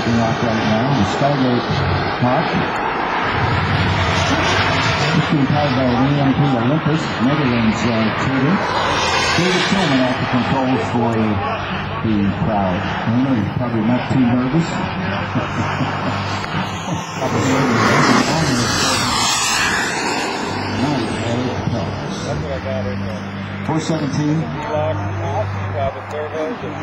taking off right now. The Skygate Hawk. It's being powered by an EMP Olympus, Netherlands tutor. David Tillman at the controls for the crowd. I know you're probably not too nervous. That's what I got in there. 417. Lock, cabin servos, and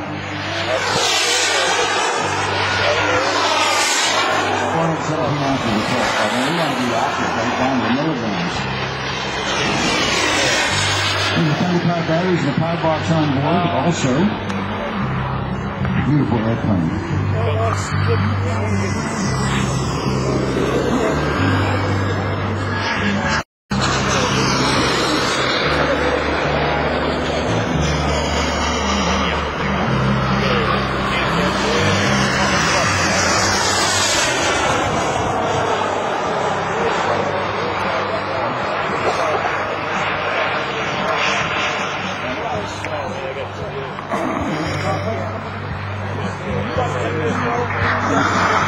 417 after the test. I mean, we want to be active right down the milligrams. And the 35 batteries and the power box on board also. Beautiful airplane. Yeah.